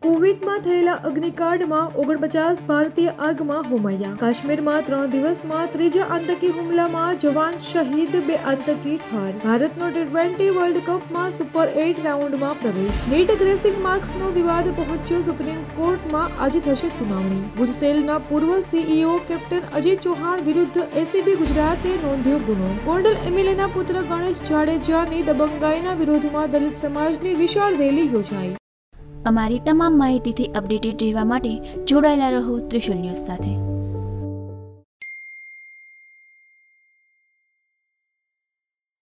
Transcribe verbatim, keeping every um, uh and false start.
કુવૈતમાં થયેલા અગ્નિકાંડમાં ઓગણપચાસ ભારતીય આગમાં હોમાયા. કાશ્મીરમાં ત્રણ દિવસમાં ત્રીજા આતંકી હુમલામાં જવાન શહીદ, બે આતંકી ઠાર. ભારતનો ટી ટ્વેન્ટી વર્લ્ડ કપમાં સુપર એટ રાઉન્ડમાં પ્રવેશ. નીટ ગ્રેસિંગ માર્ક્સનો વિવાદ પહોંચ્યો સુપ્રીમ કોર્ટમાં, આજે થશે સુનાવણી. ભુજ સેલના પૂર્વ સીઈઓ કેપ્ટન અજય ચૌહાણ વિરુદ્ધ એસીબી ગુજરાતે નોંધ્યો ગુનો. ગોંડલ એમએલએના પુત્ર ગણેશ જાડેજાની દબંગાઈના વિરોધમાં દલિત સમાજની વિશાળ રેલી યોજાઈ. અમારી તમામ માહિતીથી અપડેટેડ રહેવા માટે જોડાયેલા રહો ત્રિશુલ ન્યૂઝ સાથે.